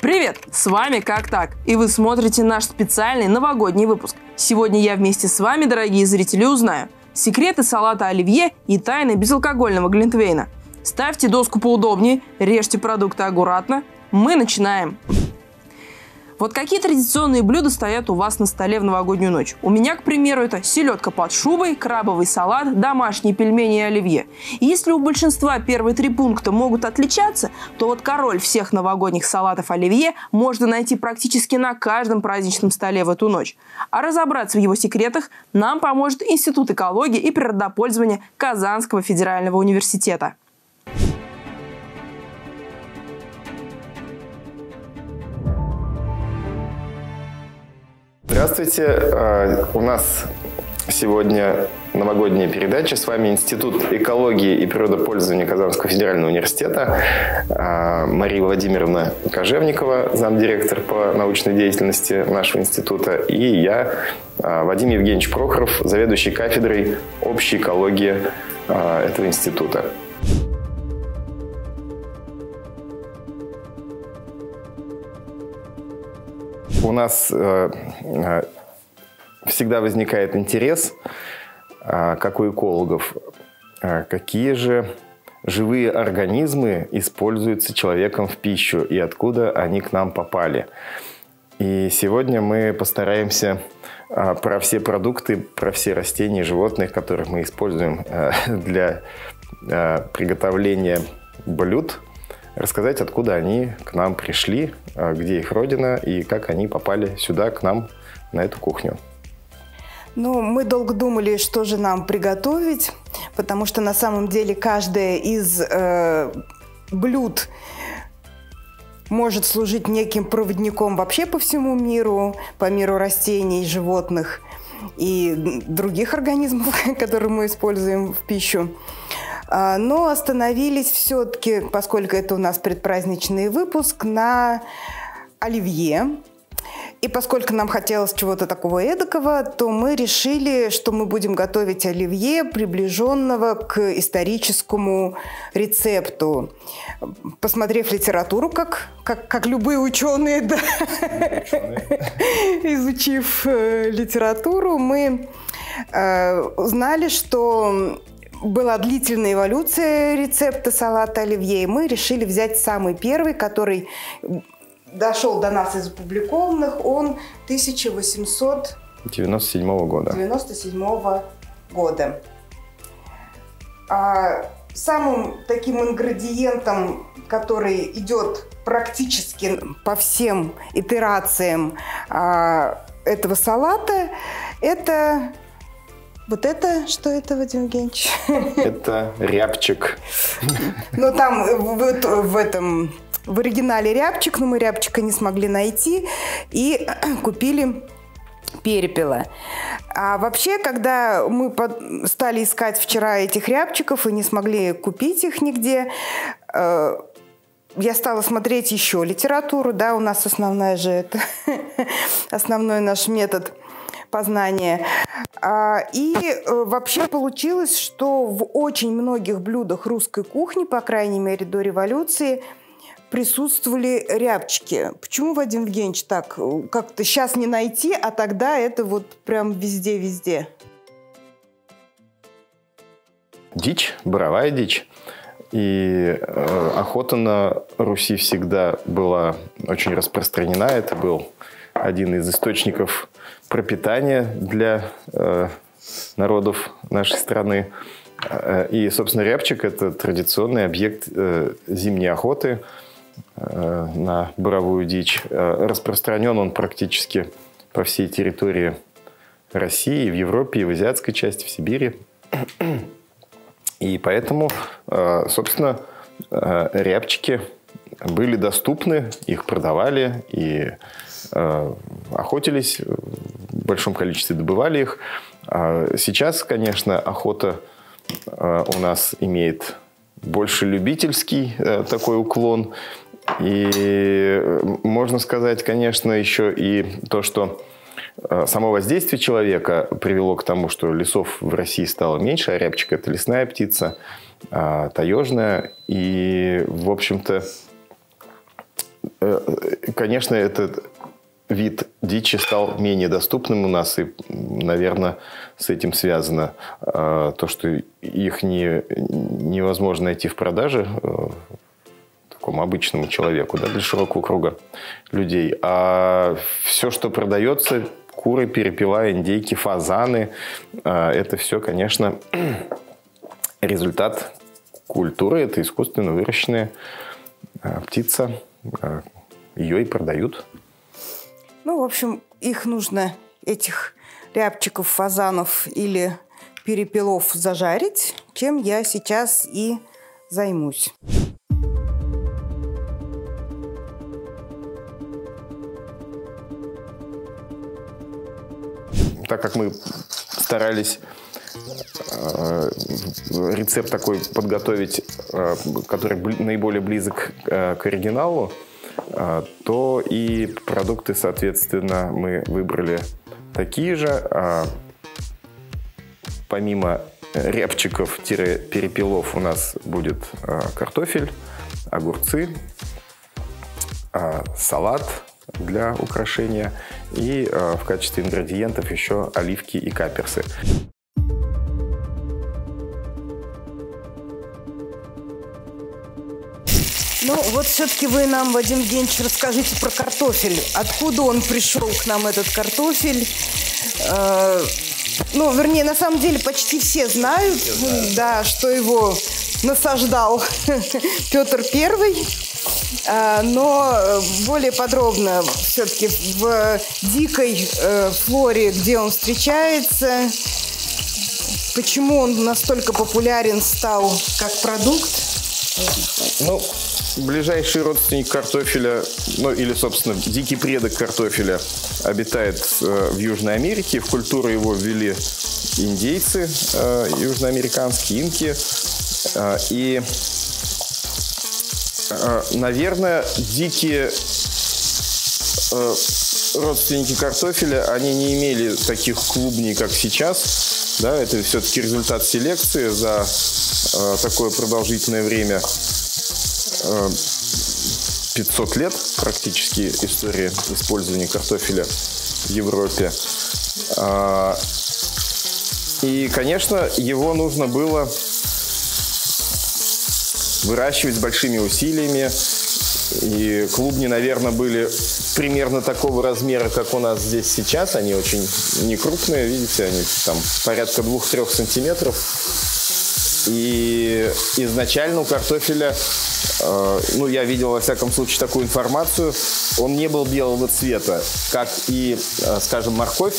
Привет! С вами «Как так?» И вы смотрите наш специальный новогодний выпуск. Сегодня я вместе с вами, дорогие зрители, узнаю секреты салата оливье и тайны безалкогольного глинтвейна. Ставьте доску поудобнее, режьте продукты аккуратно. Мы начинаем! Вот какие традиционные блюда стоят у вас на столе в новогоднюю ночь? У меня, к примеру, это селедка под шубой, крабовый салат, домашние пельмени и оливье. И если у большинства первые три пункта могут отличаться, то вот король всех новогодних салатов оливье можно найти практически на каждом праздничном столе в эту ночь. А разобраться в его секретах нам поможет Институт экологии и природопользования Казанского федерального университета. Здравствуйте! У нас сегодня новогодняя передача. С вами Институт экологии и природопользования Казанского федерального университета. Мария Владимировна Кожевникова, замдиректора по научной деятельности нашего института. И я, Вадим Евгеньевич Прохоров, заведующий кафедрой общей экологии этого института. У нас всегда возникает интерес, как у экологов, какие же живые организмы используются человеком в пищу и откуда они к нам попали. И сегодня мы постараемся про все продукты, про все растения и животных, которых мы используем для приготовления блюд, рассказать, откуда они к нам пришли, где их родина и как они попали сюда, к нам, на эту кухню. Ну, мы долго думали, что же нам приготовить, потому что на самом деле каждое из блюд может служить неким проводником вообще по всему миру, по миру растений, животных и других организмов, которые мы используем в пищу. Но остановились все-таки, поскольку это у нас предпраздничный выпуск, на оливье. И поскольку нам хотелось чего-то такого эдакого, то мы решили, что мы будем готовить оливье, приближенного к историческому рецепту. Посмотрев литературу, как любые ученые, да, изучив литературу, мы узнали, что была длительная эволюция рецепта салата оливье, и мы решили взять самый первый, который дошел до нас из опубликованных, он 1897 года. Самым таким ингредиентом, который идет практически по всем итерациям этого салата, это... Вот это, что это, Вадим Евгеньевич? Это рябчик. Ну, там в оригинале рябчик, но мы рябчика не смогли найти и купили перепела. А вообще, когда мы стали искать вчера этих рябчиков и не смогли купить их нигде, я стала смотреть еще литературу, да, у нас основная же это, основной наш метод познания. И вообще получилось, что в очень многих блюдах русской кухни, по крайней мере до революции, присутствовали рябчики. Почему, Вадим Евгеньевич, так? Как-то сейчас не найти, а тогда это вот прям везде-везде. Дичь, боровая дичь. И охота на Руси всегда была очень распространена. Это был один из источников пропитания для народов нашей страны. И, собственно, рябчик – это традиционный объект зимней охоты на боровую дичь. Распространен он практически по всей территории России, в Европе, и в азиатской части, в Сибири. И поэтому, собственно, рябчики были доступны, их продавали и охотились, в большом количестве добывали их. Сейчас, конечно, охота у нас имеет больше любительский такой уклон. И можно сказать, конечно, еще и то, что само воздействие человека привело к тому, что лесов в России стало меньше, а рябчик – это лесная птица, таежная. И, в общем-то, конечно, этот вид дичи стал менее доступным у нас, и, наверное, с этим связано то, что их невозможно найти в продаже такому обычному человеку, да, для широкого круга людей. А все, что продается, куры, перепела, индейки, фазаны, это все, конечно, результат культуры, это искусственно выращенная птица, ее и продают. Ну, в общем, их нужно, этих рябчиков, фазанов или перепелов, зажарить, чем я сейчас и займусь. Так как мы старались рецепт такой подготовить, который наиболее близок к оригиналу, то и продукты, соответственно, мы выбрали такие же. Помимо рябчиков-перепелов у нас будет картофель, огурцы, салат для украшения и в качестве ингредиентов еще оливки и каперсы. Ну, вот все-таки вы нам, Вадим Евгеньевич, расскажите про картофель. Откуда он пришел к нам, этот картофель? Ну, вернее, на самом деле почти все знают, да, что его насаждал Петр I. Но более подробно все-таки в дикой флоре, где он встречается, почему он настолько популярен стал как продукт? Ну, ближайший родственник картофеля, ну или, собственно, дикий предок картофеля обитает в Южной Америке. В культуру его ввели индейцы южноамериканские, инки. И, наверное, дикие родственники картофеля, они не имели таких клубней, как сейчас. Да, это все-таки результат селекции за такое продолжительное время. 500 лет практически история использования картофеля в Европе. И, конечно, его нужно было выращивать с большими усилиями. И клубни, наверное, были примерно такого размера, как у нас здесь сейчас. Они очень некрупные, видите, они там порядка 2-3 сантиметров. И изначально у картофеля, ну, я видел, во всяком случае, такую информацию, он не был белого цвета, как и, скажем, морковь.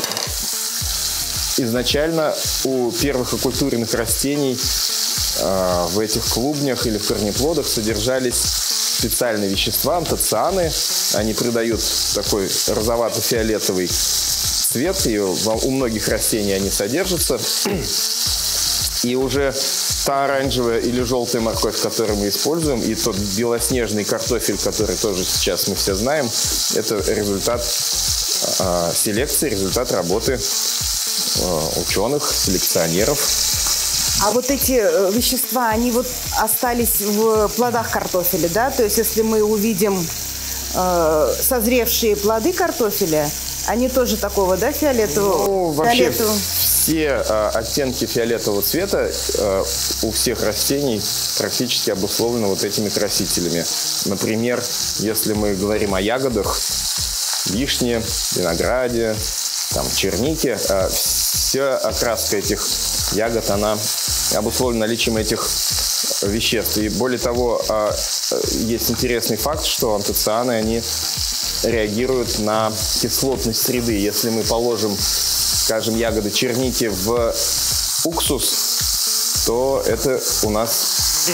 Изначально у первых окультуренных растений в этих клубнях или в корнеплодах содержались специальные вещества, антоцианы. Они придают такой розовато-фиолетовый цвет, и у многих растений они содержатся. И уже та оранжевая или желтая морковь, которую мы используем, и тот белоснежный картофель, который тоже сейчас мы все знаем, это результат селекции, результат работы ученых, селекционеров. А вот эти вещества, они вот остались в плодах картофеля, да? То есть если мы увидим созревшие плоды картофеля, они тоже такого, да, фиолетового? Ну, вообще все оттенки фиолетового цвета у всех растений практически обусловлены вот этими красителями. Например, если мы говорим о ягодах, вишне, винограде, там, чернике, вся окраска этих ягод, она обусловлена наличием этих веществ. И более того, есть интересный факт, что антоцианы, они реагируют на кислотность среды. Если мы положим, скажем, ягоды черники в уксус, то это у нас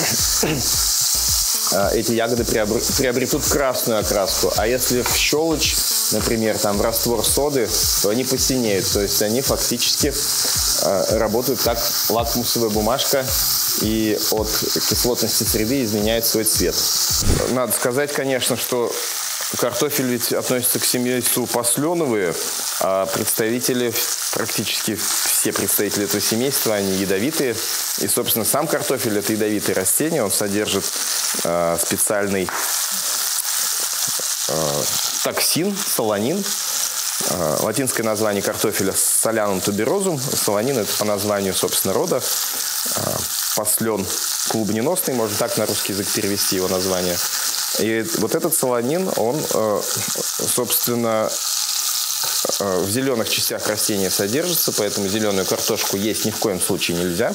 эти ягоды приобретут красную окраску. А если в щелочь, например, там в раствор соды, то они посинеют. То есть они фактически работают как лакмусовая бумажка и от кислотности среды изменяют свой цвет. Надо сказать, конечно, что картофель ведь относится к семейству посленовые, а представители, практически все представители этого семейства, они ядовитые. И, собственно, сам картофель – это ядовитое растение, он содержит специальный токсин, солонин. Латинское название картофеля солянум туберозум. Солонин – это по названию, собственно, рода. Послен клубненосный, можно так на русский язык перевести его название. И вот этот солонин, он, собственно, в зеленых частях растения содержится, поэтому зеленую картошку есть ни в коем случае нельзя.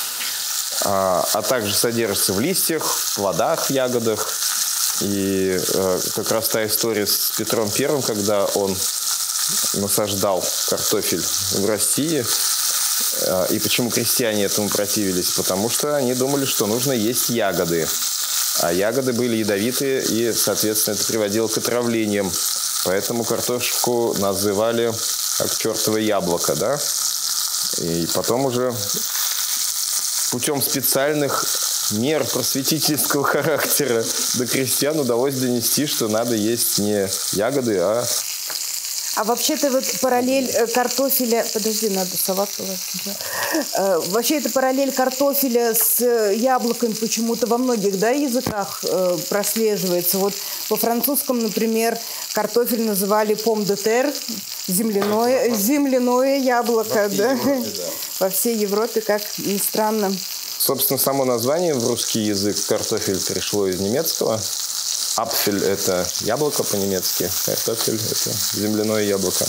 А также содержится в листьях, в плодах, в ягодах. И как раз та история с Петром I, когда он насаждал картофель в России. И почему крестьяне этому противились? Потому что они думали, что нужно есть ягоды. А ягоды были ядовитые, и, соответственно, это приводило к отравлениям. Поэтому картошку называли как чертово яблоко, да? И потом уже путем специальных мер просветительского характера до крестьян удалось донести, что надо есть не ягоды, а... А вообще-то вот параллель картофеля... Подожди, надо салат положить. Вообще это параллель картофеля с яблоком почему-то во многих, да, языках прослеживается. Вот по французскому, например, картофель называли pomme de terre, земляное яблоко, да? Во всей Европе, как ни странно. Собственно, само название в русский язык картофель пришло из немецкого. Апфель – это яблоко по-немецки, картофель – это земляное яблоко.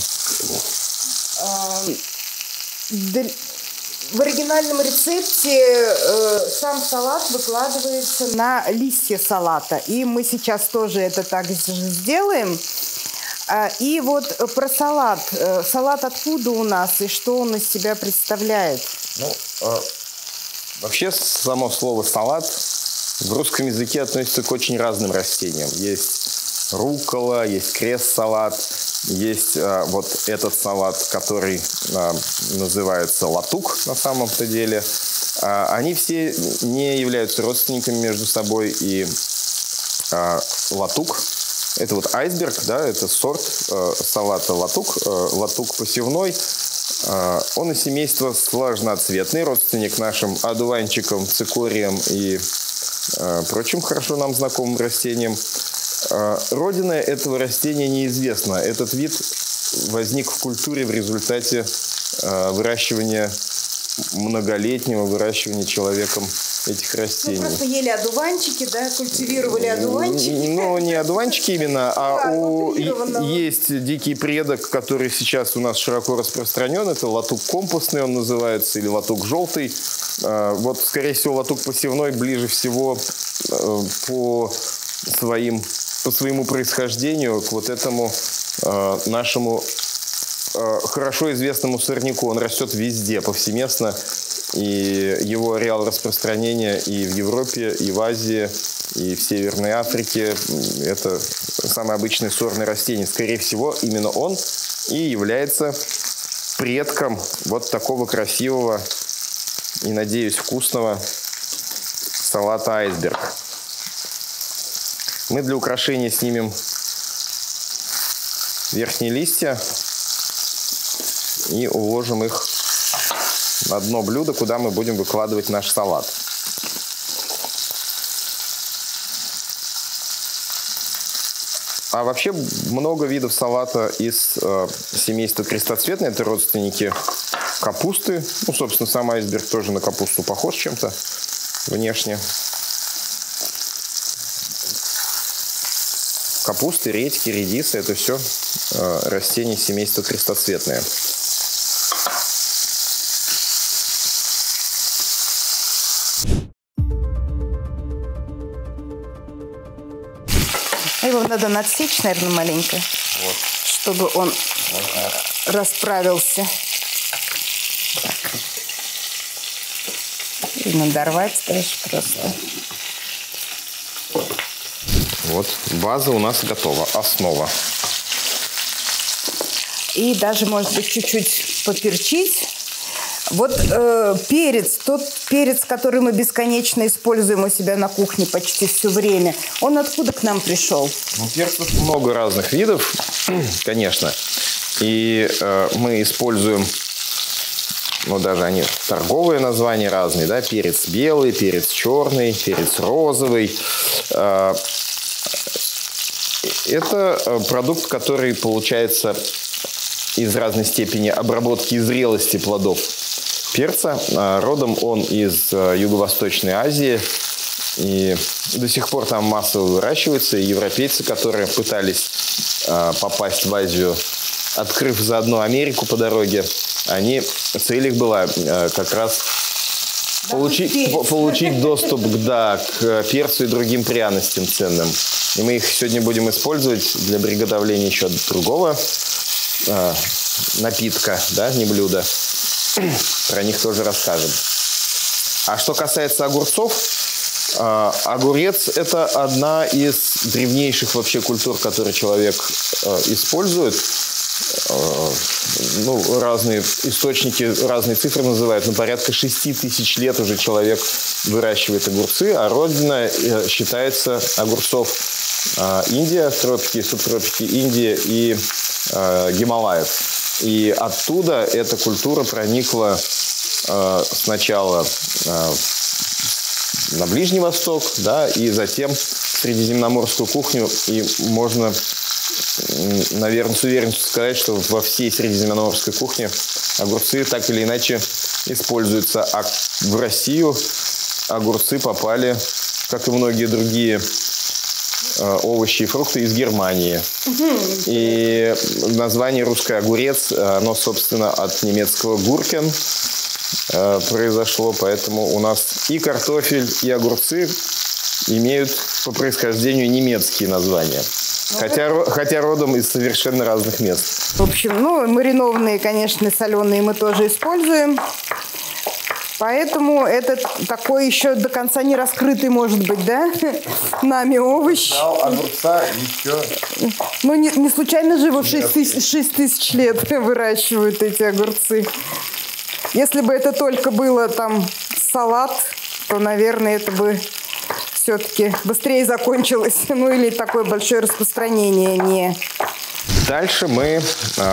В оригинальном рецепте сам салат выкладывается на листья салата. И мы сейчас тоже это так же сделаем. И вот про салат. Салат откуда у нас и что он из себя представляет? Вообще, само слово «салат» в русском языке относится к очень разным растениям. Есть руккола, есть крест-салат, есть вот этот салат, который называется латук на самом-то деле. Они все не являются родственниками между собой. И латук – это вот айсберг, да, это сорт салата латук, латук посевной. Он из семейства сложноцветный, родственник нашим одуванчикам, цикориям и прочим хорошо нам знакомым растениям. Родина этого растения неизвестна. Этот вид возник в культуре в результате выращивания, многолетнего выращивания человеком этих растений. Ну, просто ели одуванчики, да, культивировали одуванчики. Ну, не одуванчики именно, есть дикий предок, который сейчас у нас широко распространен. Это латук компостный он называется, или латук желтый. Вот, скорее всего, латук посевной ближе всего по своему происхождению к вот этому нашему хорошо известному сорняку. Он растет везде, повсеместно. И его ареал распространения и в Европе, и в Азии, и в Северной Африке. Это самое обычное сорное растение. Скорее всего, именно он и является предком вот такого красивого и, надеюсь, вкусного салата айсберг. Мы для украшения снимем верхние листья и уложим их на дно блюда, куда мы будем выкладывать наш салат. А вообще много видов салата из семейства крестоцветной. Это родственники капусты. Ну, собственно, сам айсберг тоже на капусту похож чем-то внешне. Капусты, редьки, редисы – это все растения семейства крестоцветные. Его надо надсечь, наверное, маленько, вот, чтобы он расправился. Так. И надорвать даже просто. Вот, база у нас готова, основа. И даже, может быть, чуть-чуть поперчить. Вот перец, тот перец, который мы бесконечно используем у себя на кухне почти все время, он откуда к нам пришел? Ну, перцев много разных видов, конечно. И мы используем, ну, даже они торговые названия разные, да, перец белый, перец черный, перец розовый. Это продукт, который получается из разной степени обработки и зрелости плодов перца. Родом он из Юго-Восточной Азии. И до сих пор там массово выращивается. И европейцы, которые пытались попасть в Азию, открыв заодно Америку по дороге, цель их была как раз получить доступ к перцу и другим пряностям ценным. И мы их сегодня будем использовать для приготовления еще другого напитка, да, не блюда. Про них тоже расскажем. А что касается огурцов, огурец – это одна из древнейших вообще культур, которые человек использует. Разные источники, разные цифры называют, но порядка 6000 лет уже человек выращивает огурцы, а родина считается огурцов Индия, тропики, субтропики Индии и Гималаев. И оттуда эта культура проникла сначала на Ближний Восток, да, и затем в средиземноморскую кухню. И можно, наверное, с уверенностью сказать, что во всей средиземноморской кухне огурцы так или иначе используются. А в Россию огурцы попали, как и многие другие овощи и фрукты, из Германии. И название русский огурец, оно, собственно, от немецкого «гуркен» произошло. Поэтому у нас и картофель, и огурцы имеют по происхождению немецкие названия. Хотя родом из совершенно разных мест. В общем, маринованные, конечно, соленые мы тоже используем. Поэтому это такой еще до конца не раскрытый, может быть, да, нами овощ. Огурца еще... Не случайно же его 6000 лет выращивают эти огурцы. Если бы это только было там салат, то, наверное, это бы все-таки быстрее закончилось. Или такое большое распространение не... Дальше мы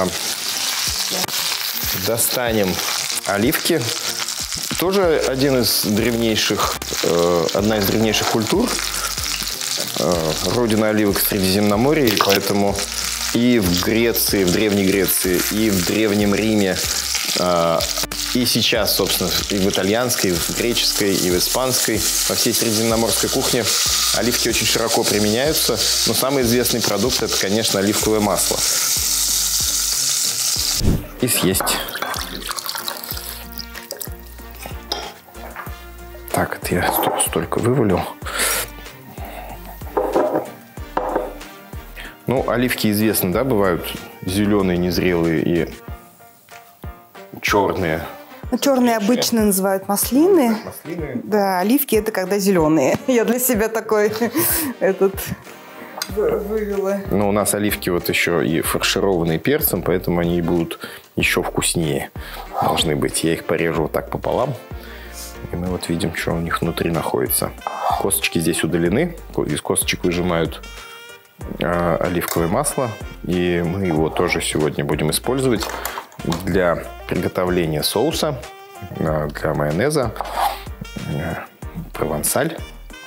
достанем оливки. Тоже одна из древнейших культур. Родина оливок Средиземноморья, поэтому и в Греции, в Древней Греции, и в Древнем Риме, и сейчас, собственно, и в итальянской, и в греческой, и в испанской, во всей средиземноморской кухне оливки очень широко применяются. Но самый известный продукт – это, конечно, оливковое масло. И съесть. Так, это я столько вывалил. Оливки известны, да, бывают зеленые, незрелые и черные. Черные обычно называют маслины. Да, оливки – это когда зеленые. Я для себя такой вывела. У нас оливки еще и фаршированные перцем, поэтому они будут еще вкуснее должны быть. Я их порежу вот так пополам. И мы видим, что у них внутри находится. Косточки здесь удалены. Из косточек выжимают оливковое масло. И мы его тоже сегодня будем использовать для приготовления соуса, для майонеза, провансаль.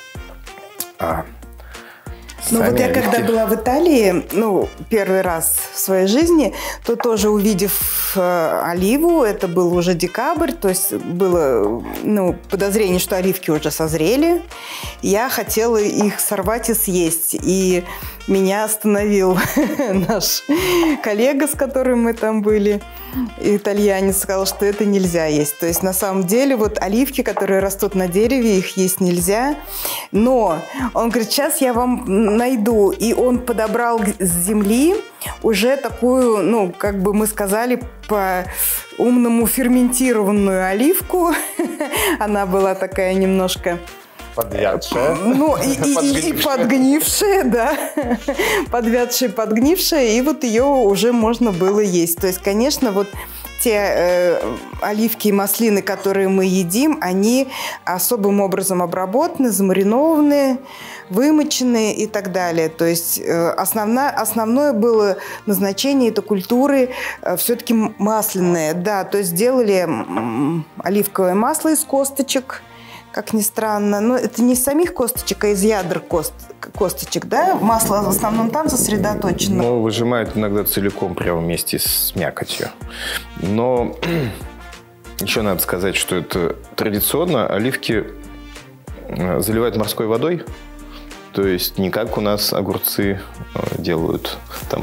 Я когда была в Италии, первый раз в своей жизни, то тоже увидев оливу, это был уже декабрь, то есть было подозрение, что оливки уже созрели. Я хотела их сорвать и съесть. И меня остановил наш коллега, с которым мы там были, итальянец, сказал, что это нельзя есть. То есть на самом деле оливки, которые растут на дереве, их есть нельзя. Но он говорит, сейчас я вам найду. И он подобрал с земли уже такую, как бы мы сказали, по-умному ферментированную оливку. Она была такая немножко... Подвядшая. И подгнившая, да. Подвядшая, подгнившая. И ее уже можно было есть. То есть, конечно, те оливки и маслины, которые мы едим, они особым образом обработаны, замаринованы, вымочены и так далее. То есть основное было назначение этой культуры все-таки масляное. Да, то есть делали оливковое масло из косточек, как ни странно. Но это не из самих косточек, а из ядер косточек, да? Масло в основном там сосредоточено. Ну, выжимают иногда целиком, прямо вместе с мякотью. Но еще надо сказать, что это традиционно оливки заливают морской водой. То есть не как у нас огурцы делают там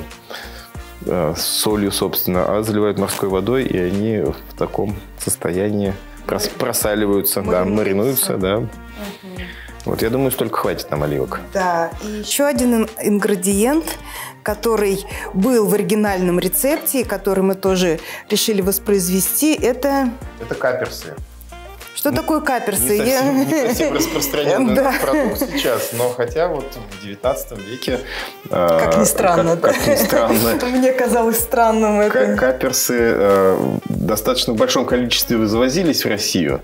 с солью, собственно, а заливают морской водой, и они в таком состоянии просаливаются, маринуются, да. Вот, я думаю, столько хватит нам оливок. Да, и еще один ингредиент, который был в оригинальном рецепте, который мы тоже решили воспроизвести, это... Это каперсы. Что такое каперсы? Не совсем распространенный продукт сейчас, но хотя вот в 19 веке... Как ни странно. Как ни странно. Мне казалось странным это. Каперсы в достаточно большом количестве завозились в Россию.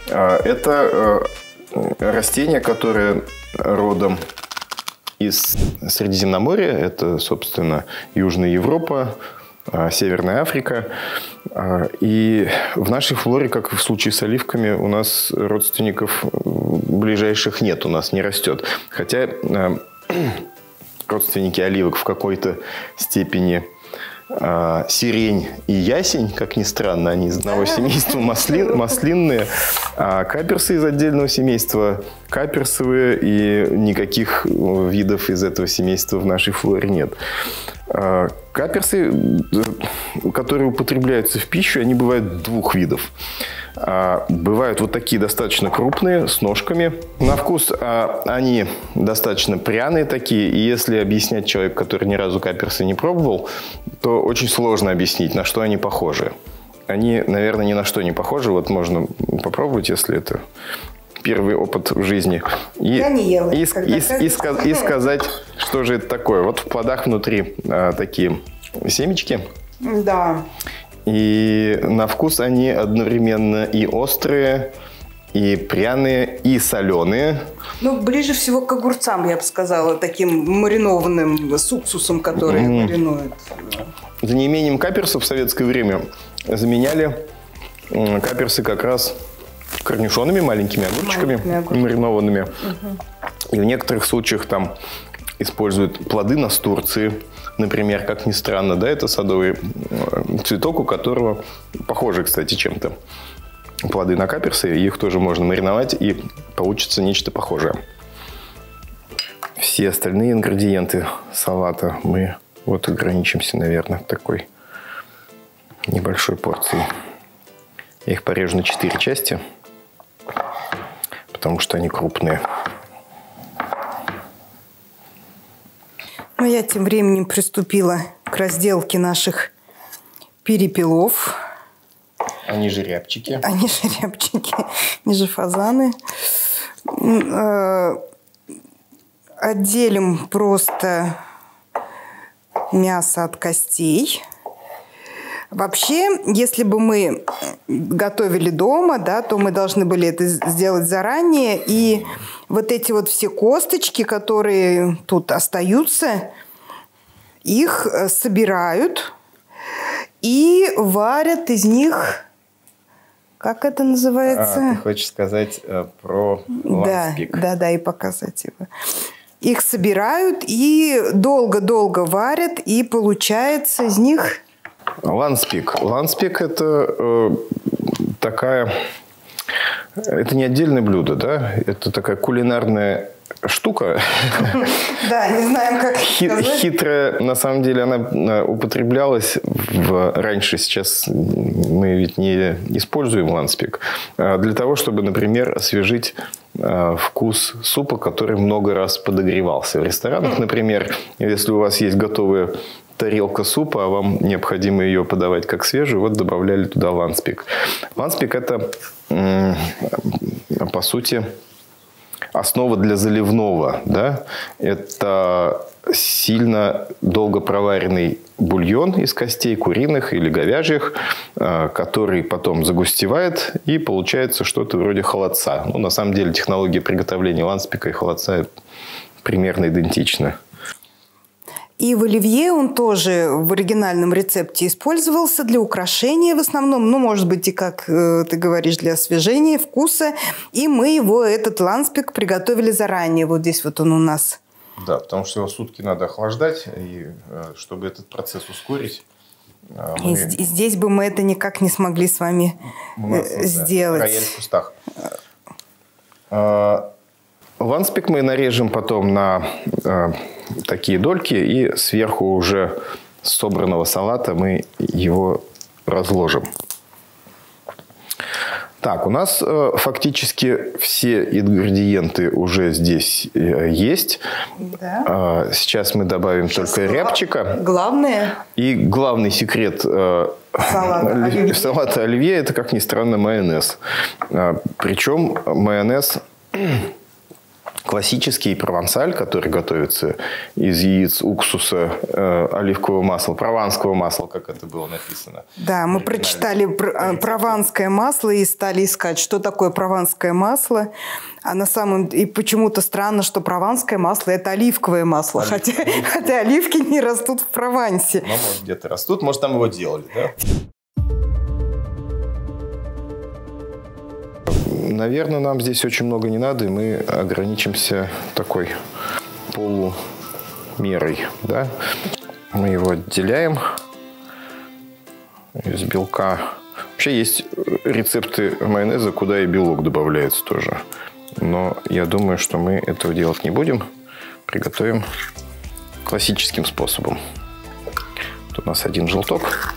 Это растение, которое родом из Средиземноморья. Это, собственно, Южная Европа, Северная Африка. И в нашей флоре, как и в случае с оливками, у нас родственников ближайших нет, у нас не растет. Хотя родственники оливок в какой-то степени сирень и ясень, как ни странно, они из одного семейства маслинные, а каперсы из отдельного семейства каперсовые, и никаких видов из этого семейства в нашей флоре нет. Каперсы, которые употребляются в пищу, они бывают двух видов. Бывают вот такие достаточно крупные, с ножками. На вкус они достаточно пряные такие. И если объяснять человеку, который ни разу каперсы не пробовал, то очень сложно объяснить, на что они похожи. Они, наверное, ни на что не похожи. Вот можно попробовать, если это первый опыт в жизни. Я не ела. И сказать, что же это такое. Вот в плодах внутри такие семечки. Да. И на вкус они одновременно и острые, и пряные, и соленые. Ну, ближе всего к огурцам, я бы сказала, таким маринованным, с уксусом, который маринует. За неимением каперсов в советское время заменяли каперсы как раз корнишонами, маленькими огурчиками, маринованными. И в некоторых случаях там используют плоды настурции, например, как ни странно, да, это садовый цветок, у которого похожи, кстати, чем-то плоды на каперсы, их тоже можно мариновать, и получится нечто похожее. Все остальные ингредиенты салата мы вот ограничимся, наверное, такой небольшой порцией. Я их порежу на 4 части, потому что они крупные. Ну, я тем временем приступила к разделке наших перепелов. Они же рябчики. Они же рябчики, они же фазаны. Отделим просто мясо от костей. Вообще, если бы мы готовили дома, да, то мы должны были это сделать заранее. И вот эти вот все косточки, которые тут остаются, их собирают и варят из них... Как это называется? Ты хочешь сказать про ланспик? Да, и показать его. Их собирают и долго-долго варят, и получается из них... Ланспик. Ланспик – это такая... Это не отдельное блюдо, да? Это такая кулинарная штука. Да, не знаем, как сказать. Хитрая. На самом деле она употреблялась раньше. Сейчас мы ведь не используем ланспик. Для того, чтобы, например, освежить вкус супа, который много раз подогревался. В ресторанах, например, если у вас есть готовая тарелка супа, а вам необходимо ее подавать как свежую, вот добавляли туда ланспик. Ланспик – это, по сути, основа для заливного. Да? Это сильно долго проваренный бульон из костей куриных или говяжьих, который потом загустевает, и получается что-то вроде холодца. Ну, на самом деле технология приготовления ланспика и холодца примерно идентичны. И в оливье он тоже в оригинальном рецепте использовался для украшения в основном. Ну, может быть, и, как ты говоришь, для освежения вкуса. И мы его, этот ланспик, приготовили заранее. Вот здесь вот он у нас Да, потому что его сутки надо охлаждать, и чтобы этот процесс ускорить... И здесь бы мы это никак не смогли с вами сделать. Да, рояль в кустах. Ланспик мы нарежем потом на такие дольки, и сверху уже собранного салата мы его разложим. Так, у нас фактически все ингредиенты уже здесь есть. Да. Сейчас мы добавим только рябчика. Главное. И главный секрет салата оливье – это, как ни странно, майонез. Причем майонез классический провансаль, который готовится из яиц, уксуса, оливкового масла, прованского масла, как это было написано. Да, мы прочитали прованское масло и стали искать, что такое прованское масло. А на самом деле, и почему-то странно, что прованское масло – это оливковое масло, хотя оливки не растут в Провансе. Ну, может, где-то растут, может, там его делали, да? Наверное, нам здесь очень много не надо, и мы ограничимся такой полумерой, да? Мы его отделяем из белка. Вообще есть рецепты майонеза, куда и белок добавляется тоже. Но я думаю, что мы этого делать не будем. Приготовим классическим способом. Тут у нас один желток.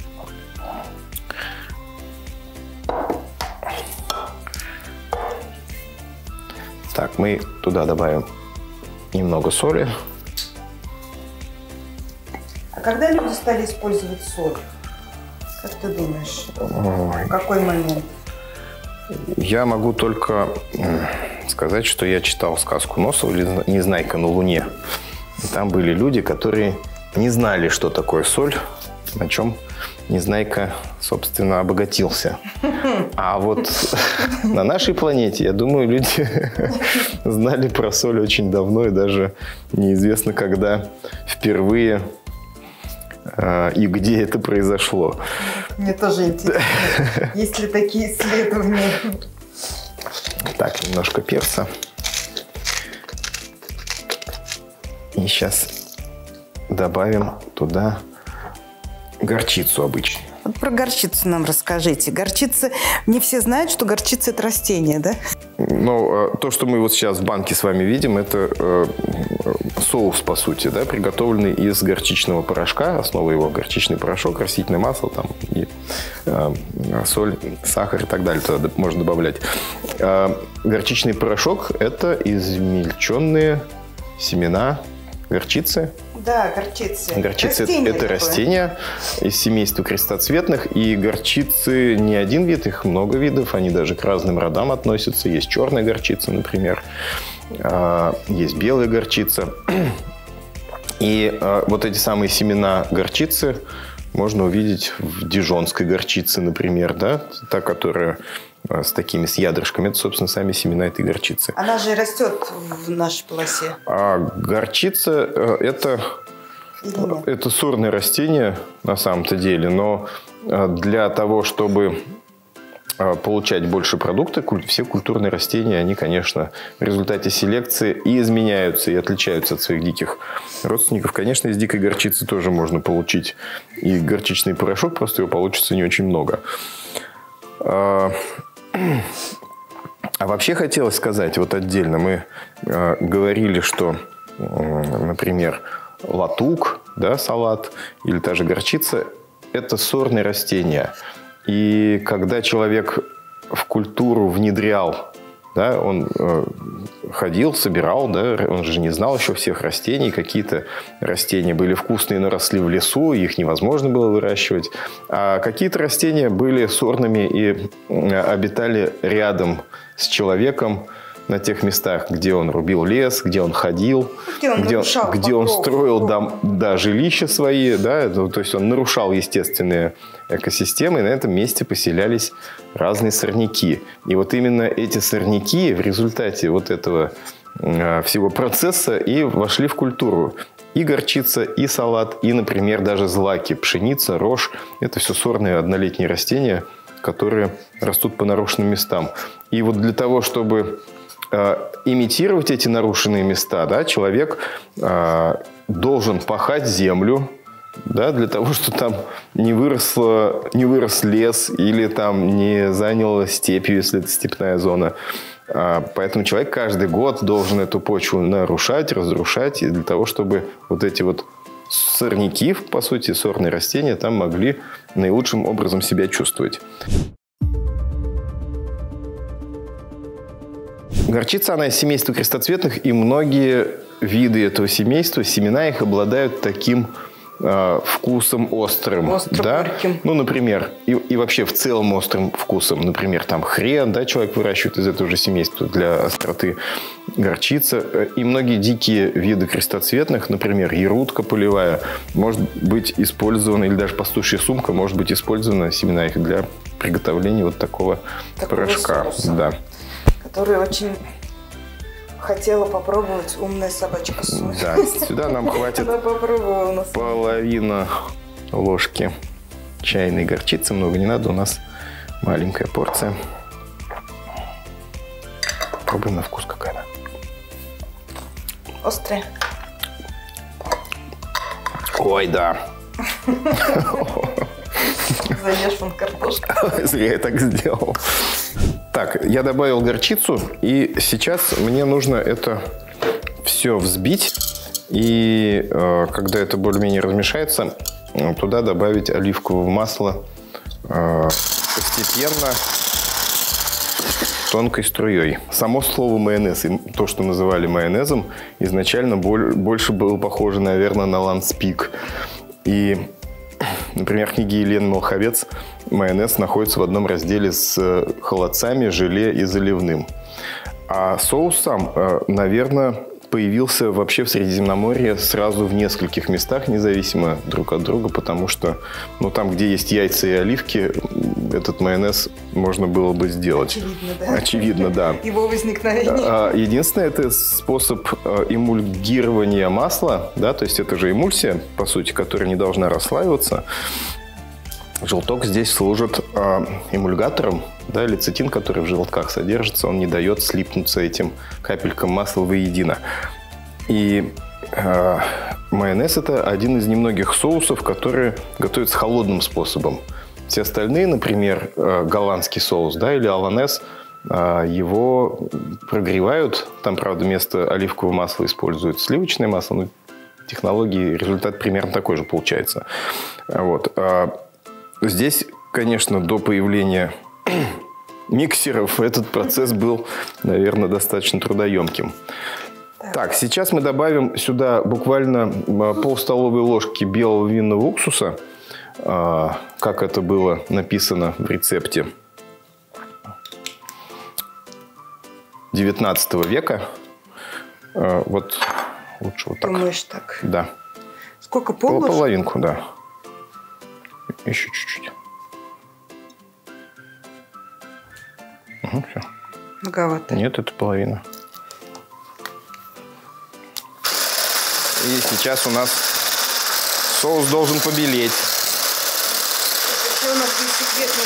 Так, мы туда добавим немного соли. А когда люди стали использовать соль? Как ты думаешь, в какой момент? Я могу только сказать, что я читал сказку Носова «Незнайка на Луне». И там были люди, которые не знали, что такое соль, на чем Незнайка, собственно, обогатился. А вот на нашей планете, я думаю, люди знали про соль очень давно, и даже неизвестно, когда впервые и где это произошло. Мне тоже интересно, есть ли такие исследования. Так, немножко перца. И сейчас добавим туда горчицу обычную. Вот про горчицу нам расскажите. Горчица, не все знают, что горчица – это растение, да? Ну, то, что мы вот сейчас в банке с вами видим, это соус, по сути, да, приготовленный из горчичного порошка. Основа его горчичный порошок, растительное масло, там, и соль, сахар и так далее. Туда можно добавлять. Горчичный порошок – это измельченные семена горчицы. Да, горчица. Горчица – это растение из семейства крестоцветных. И горчицы не один вид, их много видов. Они даже к разным родам относятся. Есть черная горчица, например. Есть белая горчица. И вот эти самые семена горчицы можно увидеть в дижонской горчице, например. Да? Та, которая с такими, с ядрышками. Это, собственно, сами семена этой горчицы. Она же растет в нашей полосе. Горчица – это сорное растение на самом-то деле. Но для того, чтобы получать больше продукта, все культурные растения, они, конечно, в результате селекции и изменяются, и отличаются от своих диких родственников. Конечно, из дикой горчицы тоже можно получить и горчичный порошок, просто его получится не очень много. А вообще хотелось сказать, вот отдельно мы говорили, что, например, латук, да, салат или та же горчица – это сорные растения. И когда человек в культуру внедрял, да, он ходил, собирал, да, он же не знал еще всех растений. Какие-то растения были вкусные, но росли в лесу, их невозможно было выращивать. А какие-то растения были сорными и обитали рядом с человеком на тех местах, где он рубил лес, где он ходил, где он строил жилища свои. Да, то есть он нарушал естественные экосистемы, и на этом месте поселялись разные сорняки. И вот именно эти сорняки в результате вот этого всего процесса и вошли в культуру. И горчица, и салат, и, например, даже злаки, пшеница, рожь. Это все сорные однолетние растения, которые растут по нарушенным местам. И вот для того, чтобы имитировать эти нарушенные места, да, человек должен пахать землю, да, для того, чтобы там не вырос лес или там не заняла степь, если это степная зона. Поэтому человек каждый год должен эту почву нарушать, разрушать, и для того, чтобы вот эти вот сорняки, по сути, сорные растения там могли наилучшим образом себя чувствовать. Горчица, она из семейства крестоцветных, и многие виды этого семейства, семена их обладают таким вкусом острым. Остро-горьким. Да? Ну, например, и вообще в целом острым вкусом. Например, там хрен, да, человек выращивает из этого же семейства для остроты, горчица. И многие дикие виды крестоцветных, например, ярутка полевая, может быть использована, или даже пастушья сумка, может быть использована, семена их, для приготовления вот такого порошка. Соуса, да. который очень хотела попробовать умная собачка Соня. Да, сюда нам хватит Она попробовала у нас. половина ложки чайной горчицы. Много не надо, у нас маленькая порция. Попробуем на вкус, какая она. Острая. Ой, да. Заешь вон картошку. Зря я так сделал. Так, я добавил горчицу, и сейчас мне нужно это все взбить. И когда это более-менее размешается, туда добавить оливковое масло постепенно, тонкой струей. Само слово майонез, и то, что называли майонезом, изначально больше было похоже, наверное, на ландспик. И, например, в книге Елены Молховец майонез находится в одном разделе с холодцами, желе и заливным. А соус сам, наверное, появился вообще в Средиземноморье сразу в нескольких местах, независимо друг от друга, потому что, ну, там, где есть яйца и оливки, этот майонез можно было бы сделать. Очевидно, да. Очевидно, да. Его возникновение. Единственное, это способ эмульгирования масла, да, то есть это же эмульсия, по сути, которая не должна расслаиваться. Желток здесь служит эмульгатором, да, лецитин, который в желтках содержится, он не дает слипнуться этим капелькам масла воедино. И майонез – это один из немногих соусов, которые готовятся холодным способом. Все остальные, например, голландский соус, да, или аланес, его прогревают, там, правда, вместо оливкового масла используют сливочное масло, но технологии, результат примерно такой же получается. Вот. Здесь, конечно, до появления миксеров этот процесс был, наверное, достаточно трудоемким. Так, сейчас мы добавим сюда буквально пол-столовой ложки белого винного уксуса, как это было написано в рецепте 19 века. Вот лучше вот так. Думаешь так? Да. Сколько, пол-ложки? Половинку, да. Еще чуть-чуть. Угу, все. Многовато. Нет, это половина. И сейчас у нас соус должен побелеть. Это у нас есть секретный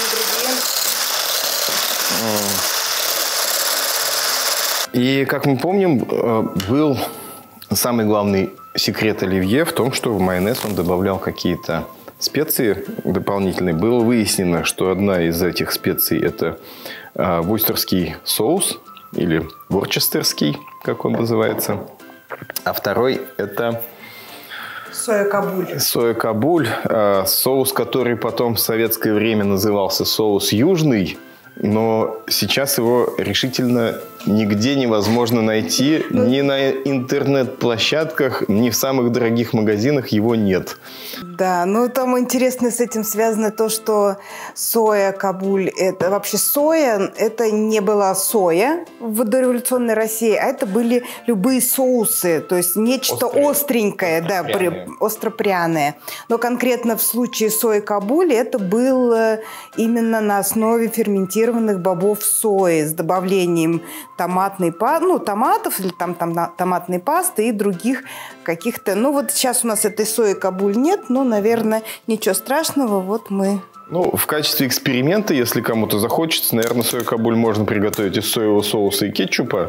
ингредиент. И, как мы помним, был самый главный секрет оливье в том, что в майонез он добавлял какие-то специи дополнительные. Было выяснено, что одна из этих специй – это вустерский соус, или ворчестерский, как он называется. А второй – это соя-кабуль. Соя-кабуль, соус, который потом в советское время назывался соус южный, но сейчас его решительно нигде невозможно найти, ни на интернет-площадках, ни в самых дорогих магазинах его нет. Да, ну там интересно с этим связано то, что соя-кабуль, это вообще соя, это не была соя в дореволюционной России, а это были любые соусы, то есть нечто остренькое, да, остро-пряное. Но конкретно в случае соя-кабуль это было именно на основе ферментированных бобов сои с добавлением томатов или томатной пасты и других каких-то. Ну вот сейчас у нас этой сои-кабуль нет, но, наверное, ничего страшного. Вот мы Ну, в качестве эксперимента, если кому-то захочется, наверное, сой-кабуль можно приготовить из соевого соуса и кетчупа.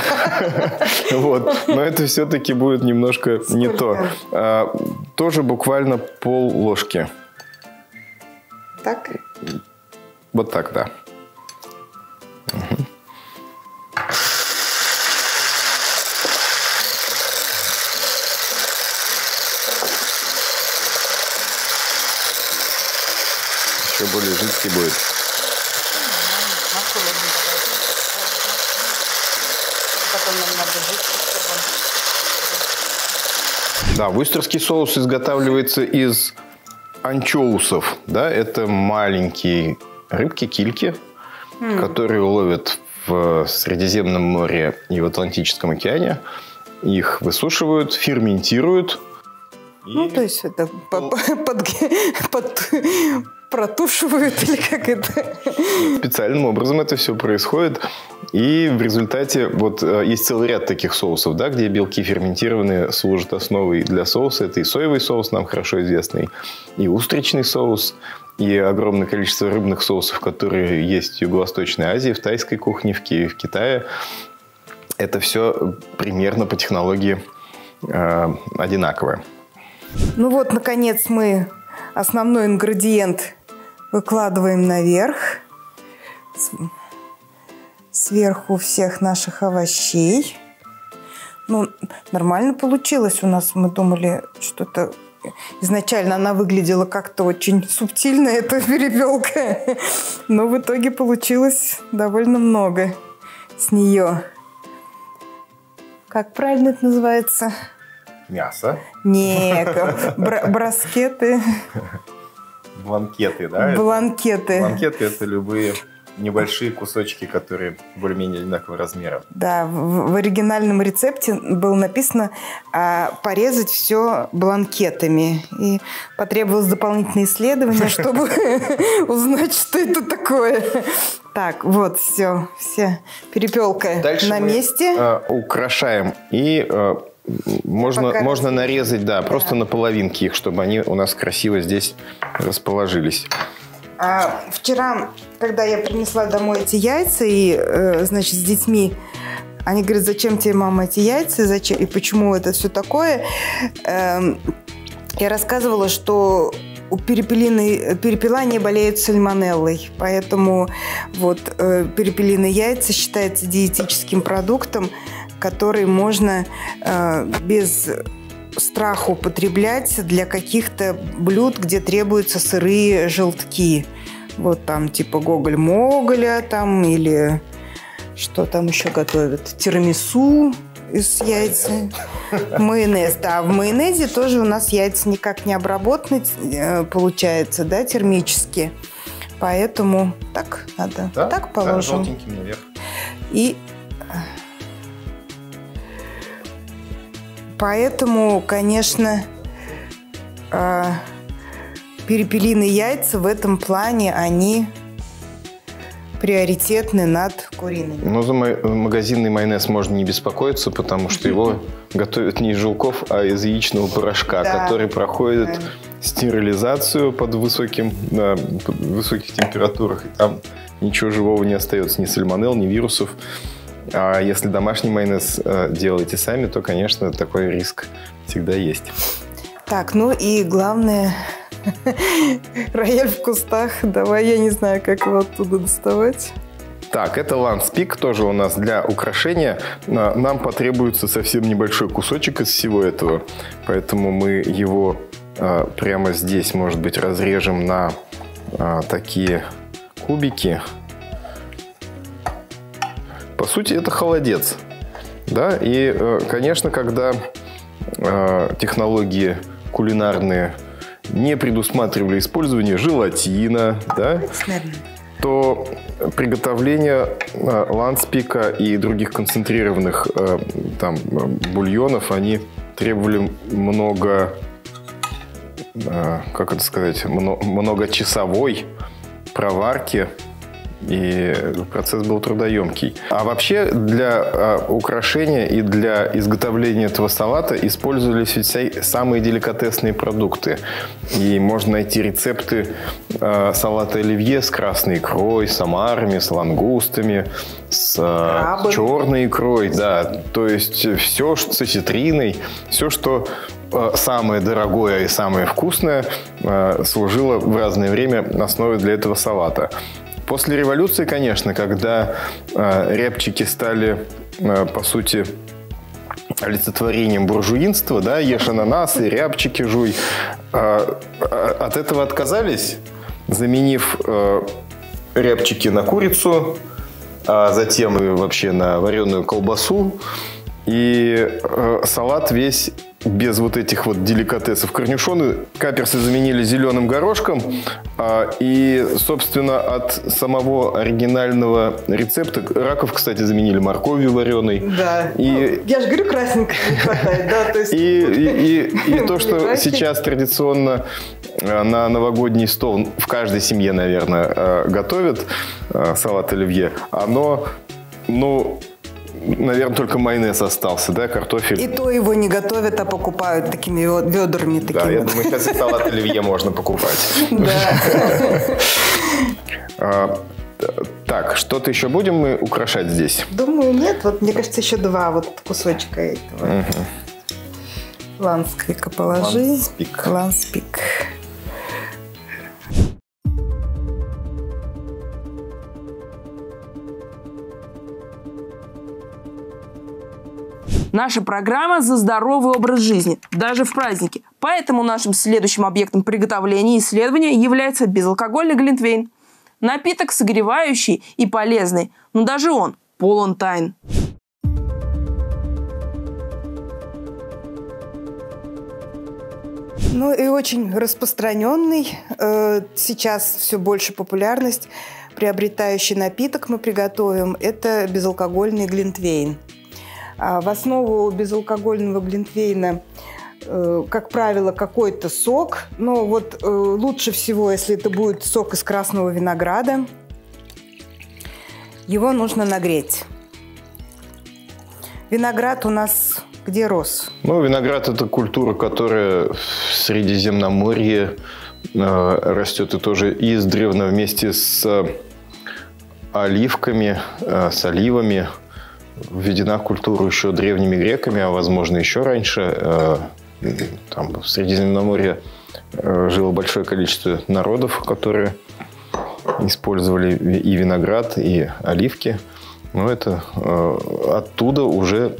Но это все-таки будет немножко не то. Тоже буквально пол-ложки. Так? Вот так, да. Еще более жидкий будет. Да, вустерский соус изготавливается из анчоусов. Да, это маленькие рыбки, кильки, которые ловят в Средиземном море и в Атлантическом океане. Их высушивают, ферментируют. Ну, то есть это протушивают или как это? Специальным образом это все происходит. И в результате вот есть целый ряд таких соусов, да, где белки ферментированные служат основой для соуса. Это и соевый соус, нам хорошо известный, и устричный соус, и огромное количество рыбных соусов, которые есть в Юго-Восточной Азии, в тайской кухне, в Китае. Это все примерно по технологии одинаковое. Ну вот, наконец, мы основной ингредиент выкладываем наверх. Сверху всех наших овощей. Ну, нормально получилось у нас. Мы думали, что-то... Изначально она выглядела как-то очень субтильно, эта перепелка. Но в итоге получилось довольно много с нее. Как правильно это называется? Мясо. Нет, браскеты. Бланкеты, да? Бланкеты. Бланкеты – это любые небольшие кусочки, которые более-менее одинакового размера. Да, в оригинальном рецепте было написано порезать все бланкетами. И потребовалось дополнительное исследование, чтобы узнать, что это такое. Так, вот, все перепелка на месте. Украшаем и... Можно нарезать, да, просто на половинки их, чтобы они у нас красиво здесь расположились. Вчера, когда я принесла домой эти яйца, и, значит, с детьми, они говорят, зачем тебе, мама, эти яйца, зачем, и почему это все такое, я рассказывала, что у перепела не болеют сальмонеллой, поэтому вот перепелиные яйца считаются диетическим продуктом, который можно без страха употреблять для каких-то блюд, где требуются сырые желтки. Вот там типа гоголь-моголя там или что там еще готовят? Тирамису из яиц. Майонез. Да, в майонезе тоже у нас яйца никак не обработаны, получается, да, термически. Поэтому так надо. Да? Так положим. Да, желтеньким наверх. И поэтому, конечно, перепелиные яйца в этом плане, они приоритетны над куриными. Но за магазинный майонез можно не беспокоиться, потому что его готовят не из желтков, а из яичного порошка, да, который проходит стерилизацию под высоких температурах, и там ничего живого не остается, ни сальмонелл, ни вирусов. А если домашний майонез делаете сами, то, конечно, такой риск всегда есть. Так, ну и главное, рояль в кустах. Давай, я не знаю, как его оттуда доставать. Так, это ланспик, тоже у нас для украшения. Нам потребуется совсем небольшой кусочек из всего этого, поэтому мы его прямо здесь, может быть, разрежем на такие кубики. По сути, это холодец. Да? И, конечно, когда технологии кулинарные не предусматривали использование желатина, да, то приготовление ланспика и других концентрированных там, бульонов, они требовали многочасовой проварки И процесс был трудоемкий. А вообще для украшения и для изготовления этого салата использовались ведь самые деликатесные продукты. И можно найти рецепты салата оливье с красной икрой, с омарами, с лангустами, с черной икрой. Да. То есть все с осетриной, все, что самое дорогое и самое вкусное, служило в разное время основой для этого салата. После революции, конечно, когда рябчики стали, по сути, олицетворением буржуинства, да, ешь ананасы, рябчики жуй, от этого отказались, заменив рябчики на курицу, а затем и вообще на вареную колбасу. И салат весь без вот этих вот деликатесов. Корнишоны, каперсы заменили зеленым горошком. И, собственно, от самого оригинального рецепта раков, кстати, заменили морковью вареной. Да. И, я же говорю, красненько не хватает. Да, то есть... и то, что сейчас традиционно на новогодний стол в каждой семье, наверное, готовят салат оливье, оно, наверное, только майонез остался, да, картофель. И то его не готовят, а покупают такими ведрами. Да, я думаю, сейчас и салат оливье можно покупать. Да. Так, что-то еще будем мы украшать здесь? Думаю, нет. Вот, мне кажется, еще 2 вот кусочка этого. Лансквика положи. Ланспик. Наша программа за здоровый образ жизни, даже в праздники. Поэтому нашим следующим объектом приготовления и исследования является безалкогольный глинтвейн. Напиток согревающий и полезный, но даже он полон тайн. Ну и очень распространенный, сейчас все больше популярность приобретающий напиток мы приготовим. Это безалкогольный глинтвейн. В основу безалкогольного глинтвейна, как правило, какой-то сок. Но вот лучше всего, если это будет сок из красного винограда, его нужно нагреть. Виноград у нас где рос? Ну, виноград – это культура, которая в Средиземноморье растет и тоже издревле вместе с оливками, с оливами. Введена в культуру еще древними греками, а возможно еще раньше. Там в Средиземноморье жило большое количество народов, которые использовали и виноград, и оливки. Но это оттуда уже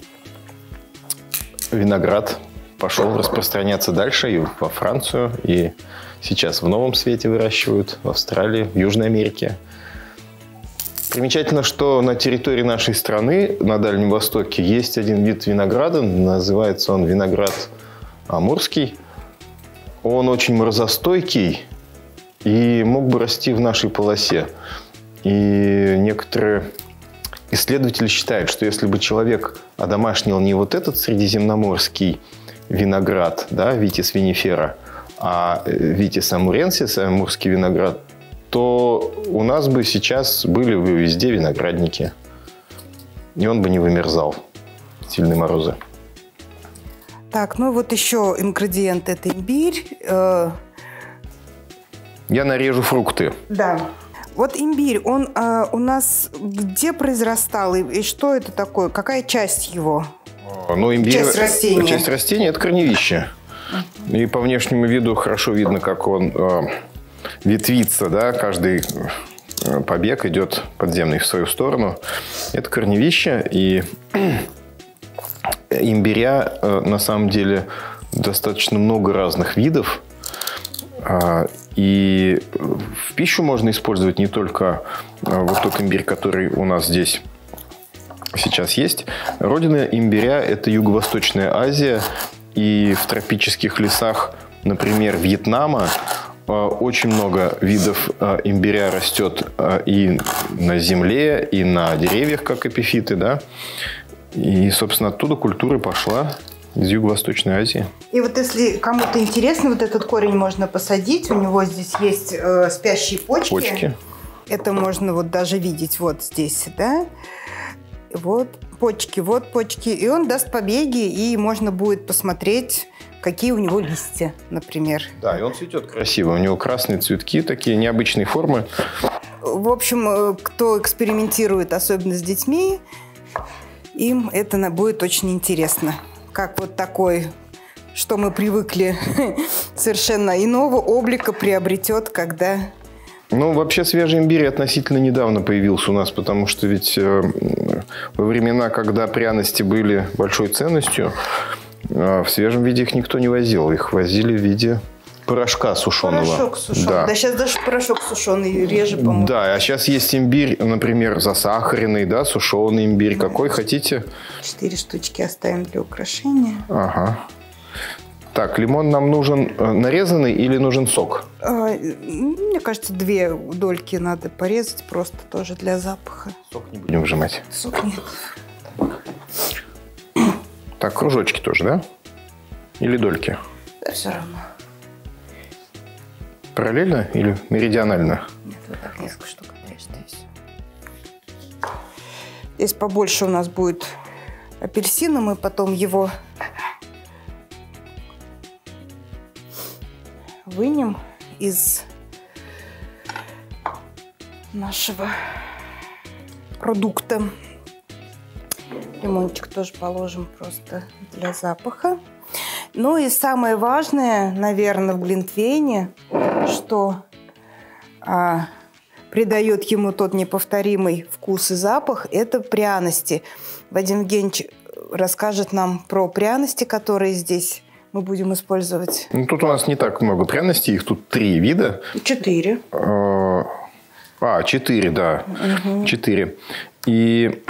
виноград пошел распространяться дальше и во Францию, и сейчас в Новом Свете выращивают, в Австралии, в Южной Америке. Примечательно, что на территории нашей страны, на Дальнем Востоке, есть один вид винограда, называется он виноград амурский. Он очень морозостойкий и мог бы расти в нашей полосе. И некоторые исследователи считают, что если бы человек одомашнил не вот этот средиземноморский виноград, да, Vitis vinifera, а Vitis amurensis, амурский виноград, то у нас бы сейчас были бы везде виноградники. И он бы не вымерзал в сильные морозы. Так, ну вот еще ингредиент – это имбирь. Я нарежу фрукты. Да. Вот имбирь, он у нас где произрастал и что это такое? Какая часть его? Ну, имбирь, часть растения. Часть растения – это корневище. И по внешнему виду хорошо видно, как он ветвится, да, каждый побег идет подземный в свою сторону. Это корневище, и имбиря на самом деле достаточно много разных видов. И в пищу можно использовать не только вот тот имбирь, который у нас здесь сейчас есть. Родина имбиря – это Юго-Восточная Азия. И в тропических лесах, например, Вьетнама, очень много видов имбиря растет и на земле, и на деревьях, как эпифиты, да. И, собственно, оттуда культура пошла из Юго-Восточной Азии. И вот если кому-то интересно, вот этот корень можно посадить. У него здесь есть спящие почки. Это можно вот даже видеть вот здесь, да? Вот почки. И он даст побеги, и можно будет посмотреть, какие у него листья, например. Да, и он цветет красиво. У него красные цветки, такие необычные формы. В общем, кто экспериментирует, особенно с детьми, им это будет очень интересно. Как вот такой, что мы привыкли, совершенно иного облика приобретет, когда... Ну, вообще, свежий имбирь относительно недавно появился у нас, потому что ведь во времена, когда пряности были большой ценностью, в свежем виде их никто не возил. Их возили в виде порошка сушеного. Порошок сушеный. Да, сейчас даже порошок сушеный реже, по-моему. Да, а сейчас есть имбирь, например, засахаренный, да, сушеный имбирь. Да. Какой хотите? 4 штучки оставим для украшения. Ага. Так, лимон нам нужен нарезанный или нужен сок? Мне кажется, 2 дольки надо порезать, просто тоже для запаха. Сок не будем выжимать? Сок нет. Так, кружочки тоже, да? Или дольки? Да, все равно. Параллельно или меридионально? Нет, вот так несколько штук отрежьте. Здесь побольше у нас будет апельсина, мы потом его вынем из нашего продукта. Лимончик тоже положим просто для запаха. Ну и самое важное, наверное, в глинтвейне, что придает ему тот неповторимый вкус и запах, это пряности. Вадим Евгеньевич расскажет нам про пряности, которые здесь мы будем использовать. Ну, тут у нас не так много пряностей, их тут 3 вида. 4. 4, да. 4. И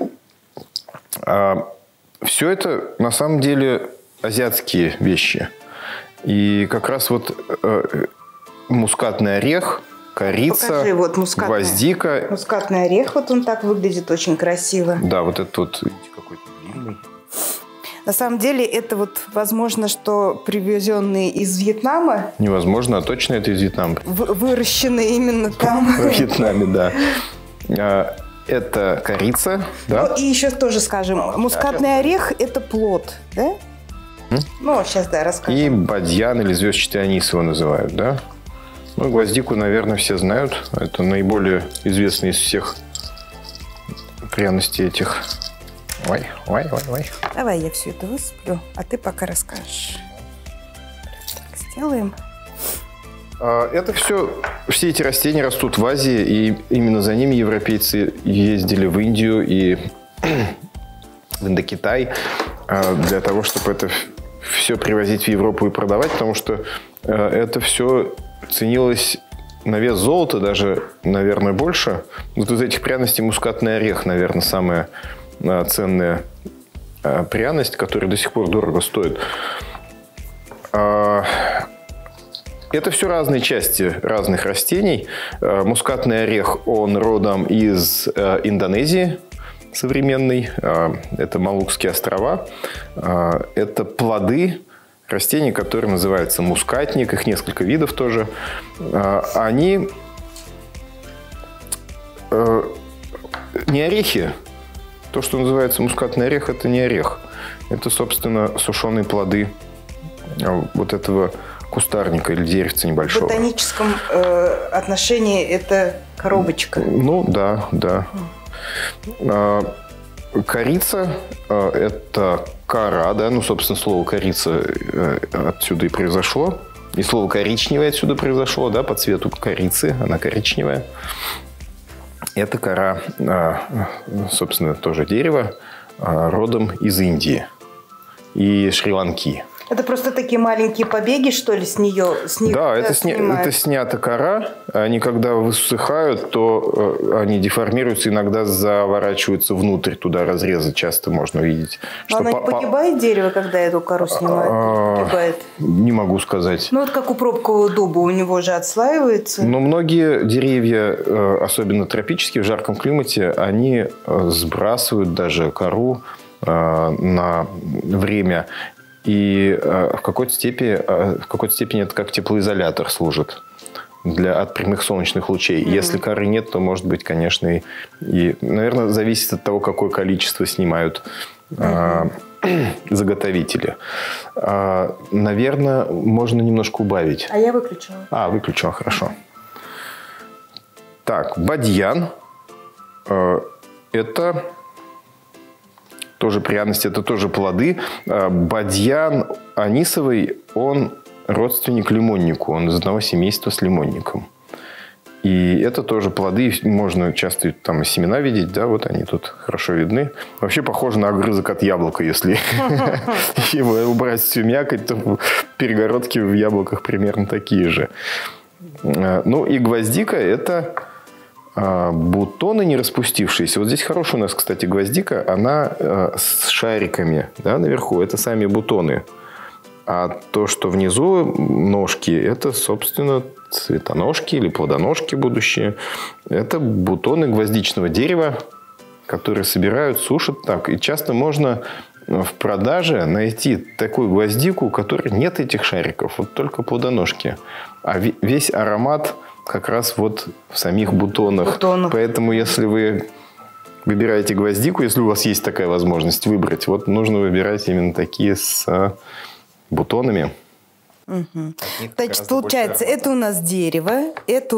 все это на самом деле азиатские вещи. И как раз вот мускатный орех, корица, покажи, вот гвоздика. Мускатный орех, вот он так выглядит очень красиво. Да, вот этот вот, видите, какой-то длинный. На самом деле это вот возможно, что привезенные из Вьетнама. Невозможно, а точно это из Вьетнама. Выращенные именно там. В Вьетнаме, да. Это корица, да? Ну, и еще тоже скажем, мускатный орех – это плод, да? Ну, сейчас, да, расскажем. И бадьян или звездчатый анис его называют, да? Ну, гвоздику, наверное, все знают. Это наиболее известный из всех пряностей этих. Ой. Давай я все это высыплю, а ты пока расскажешь. Так, сделаем. Это все эти растения растут в Азии, и именно за ними европейцы ездили в Индию и в Индокитай для того, чтобы это все привозить в Европу и продавать, потому что это все ценилось на вес золота, даже, наверное, больше. Вот из этих пряностей мускатный орех, наверное, самая ценная пряность, которая до сих пор дорого стоит. Это все разные части разных растений. Мускатный орех, он родом из Индонезии современной. Это Малукские острова. Это плоды растений, которые называются мускатник. Их несколько видов тоже. Они не орехи. То, что называется мускатный орех, это не орех. Это, собственно, сушеные плоды вот этого кустарника или деревца небольшого. В ботаническом отношении это коробочка. Ну, да. Корица – это кора, да, ну, собственно, слово корица отсюда и произошло. И слово коричневое отсюда произошло, да, по цвету корицы, она коричневая. Это кора, собственно, тоже дерево, родом из Индии и Шри-Ланки. Это просто такие маленькие побеги, что ли, с нее? Да, это снята кора. Они, когда высыхают, то они деформируются, иногда заворачиваются внутрь, туда разрезы часто можно увидеть. Но оно не погибает, дерево, когда эту кору снимают? Погибает? Не могу сказать. Ну, вот как у пробкового дуба, у него же отслаивается. Но многие деревья, особенно тропические, в жарком климате, они сбрасывают даже кору на время. И в какой-то степени это как теплоизолятор служит. от прямых солнечных лучей. Если коры нет, то, может быть, конечно, наверное, зависит от того, какое количество снимают заготовители. Наверное, можно немножко убавить. А я выключила. Выключила, хорошо. Так, бадьян. Это тоже пряности, это тоже плоды. Бадьян анисовый, он родственник лимоннику. Он из одного семейства с лимонником. И это тоже плоды. Можно часто там семена видеть. Да, вот они тут хорошо видны. Вообще похоже на огрызок от яблока. Если убрать всю мякоть, то перегородки в яблоках примерно такие же. Ну и гвоздика – это бутоны не распустившиеся. Вот здесь хорошая у нас, кстати, гвоздика. Она с шариками, да, наверху. Это сами бутоны. А то, что внизу ножки, это, собственно, цветоножки или плодоножки будущие. Это бутоны гвоздичного дерева, которые собирают, сушат так. И часто можно в продаже найти такую гвоздику, у которой нет этих шариков, вот только плодоножки. А весь аромат как раз вот в самих бутонах. Поэтому, если вы выбираете гвоздику, если у вас есть такая возможность выбрать, вот нужно выбирать именно такие с бутонами. Значит, получается, это у нас дерево,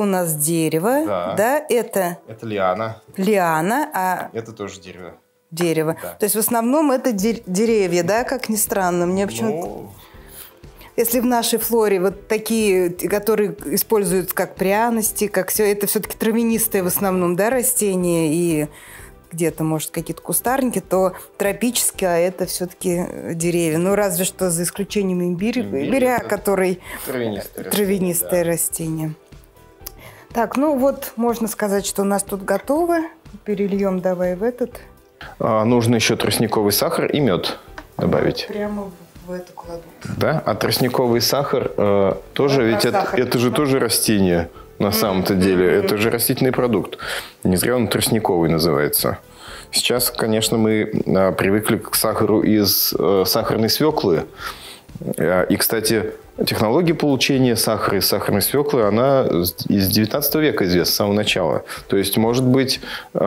да, это лиана. Это тоже дерево. Да. То есть в основном это деревья, да, как ни странно. Мне почему-то... Если в нашей флоре вот такие, которые используют как пряности, как все, это все-таки травянистые в основном, да, растения и где-то, может, какие-то кустарники, то тропические, а это все-таки деревья. Ну, разве что за исключением имбиря, который травянистое растение. Так, ну вот, можно сказать, что у нас тут готово. Перельем давай в этот. Нужно еще тростниковый сахар и мед добавить. Прямо в это кладут. Да? А тростниковый сахар тоже, ведь это же тоже растение. На самом-то деле, это же растительный продукт. Не зря он тростниковый называется. Сейчас, конечно, мы привыкли к сахару из сахарной свеклы. И, кстати, технология получения сахара из сахарной свеклы, она из 19 века известна, с самого начала. То есть, может быть,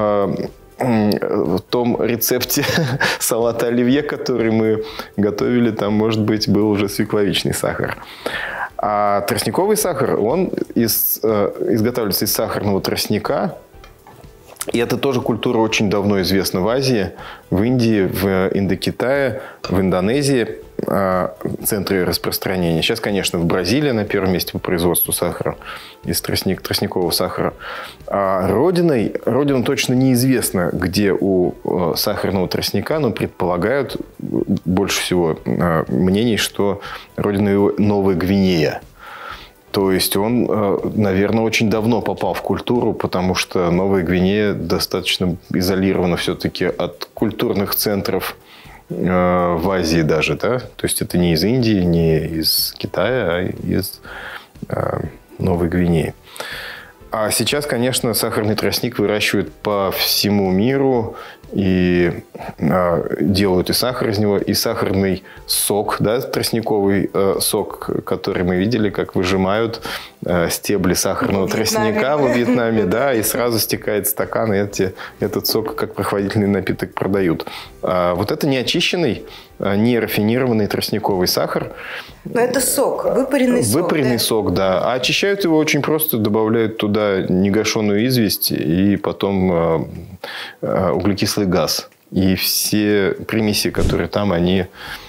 в том рецепте салата оливье, который мы готовили, там, может быть, был уже свекловичный сахар. А тростниковый сахар, он изготавливается из сахарного тростника. И это тоже культура очень давно известна в Азии, в Индии, в Индокитае, в Индонезии. Центры распространения. Сейчас, конечно, в Бразилии на первом месте по производству сахара, из тростникового сахара. А родина точно неизвестна, где у сахарного тростника, но предполагают больше всего мнений, что родина его Новая Гвинея. То есть он, наверное, очень давно попал в культуру, потому что Новая Гвинея достаточно изолирована все-таки от культурных центров в Азии даже, да? То есть это не из Индии, не из Китая, а из Новой Гвинеи. А сейчас, конечно, сахарный тростник выращивают по всему миру и делают и сахар из него, и сахарный сок, да, тростниковый сок, который мы видели, как выжимают стебли сахарного тростника во Вьетнаме, да, и сразу стекает в стакан, и этот сок как прохладительный напиток продают. Вот это не очищенный, не рафинированный тростниковый сахар. Но это сок, выпаренный сок. Выпаренный сок, да. А очищают его очень просто, добавляют туда негашенную известь и потом углекислый газ. И все примеси, которые там, они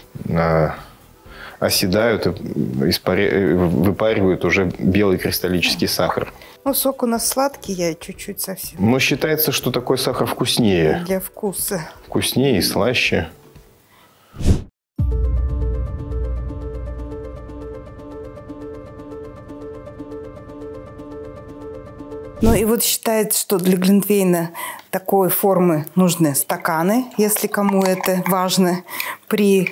оседают, выпаривают уже белый кристаллический сахар. Ну, сок у нас сладкий, я чуть-чуть совсем. Но считается, что такой сахар вкуснее. Для вкуса. Вкуснее и слаще. Ну и вот считается, что для глинтвейна такой формы нужны стаканы, если кому это важно при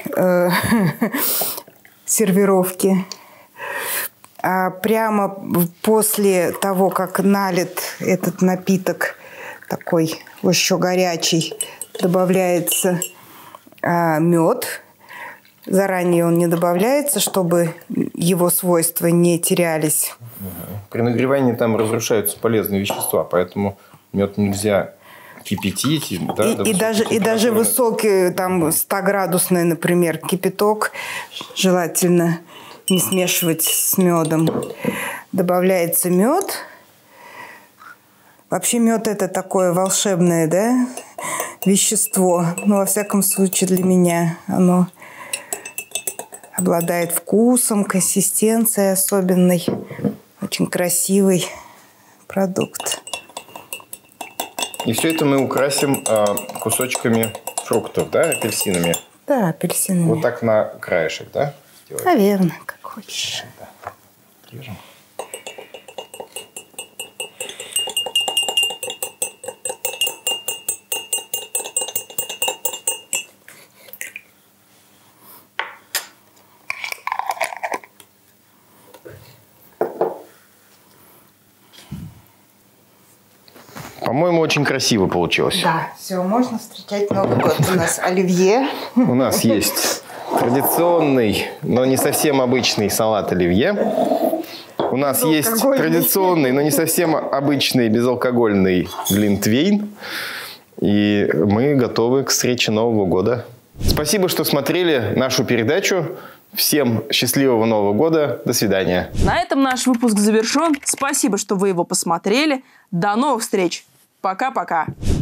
сервировке. А прямо после того, как налит этот напиток, такой еще горячий, добавляется мед. Заранее он не добавляется, чтобы его свойства не терялись. При нагревании там разрушаются полезные вещества, поэтому мед нельзя кипятить. Да, И даже высокий, там, 100-градусный, например, кипяток желательно не смешивать с медом. Добавляется мед. Вообще мед – это такое волшебное, да, вещество. Но, во всяком случае, для меня оно обладает вкусом, консистенцией особенной. Очень красивый продукт. И все это мы украсим кусочками фруктов, да, апельсинами? Да, апельсинами. Вот так на краешек, да? Сделать? Наверное, как хочешь. Да. Режем. По-моему, очень красиво получилось. Да, все, можно встречать Новый год. У нас оливье. У нас есть традиционный, но не совсем обычный салат оливье. У нас есть традиционный, но не совсем обычный безалкогольный глинтвейн. И мы готовы к встрече Нового года. Спасибо, что смотрели нашу передачу. Всем счастливого Нового года. До свидания. На этом наш выпуск завершен. Спасибо, что вы его посмотрели. До новых встреч. Пока-пока.